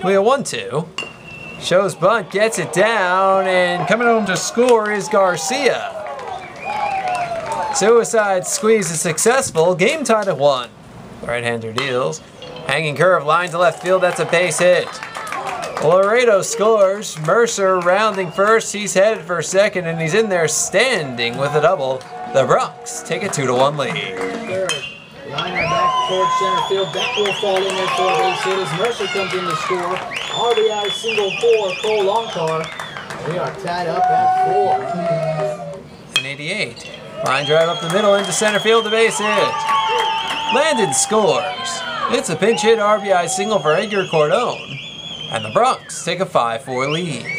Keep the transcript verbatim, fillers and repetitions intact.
We have one two. Shows bunt, gets it down, and coming home to score is Garcia. Suicide squeeze is successful. Game tied at one. Right-hander deals. Hanging curve, line to left field. That's a base hit. Laredo scores. Mercer rounding first. He's headed for second, and he's in there standing with a double. The Bronx take a two to one lead. Third. Liner back towards center field. That will fall in there for a base hit as Mercer comes in to score. R B I single for Cole Loncar. We are tied up at four. An eighty-eight. Line drive up the middle into center field, the base hit. Landon scores. It's a pinch hit R B I single for Edgar Cordone. And the Bronx take a five four lead.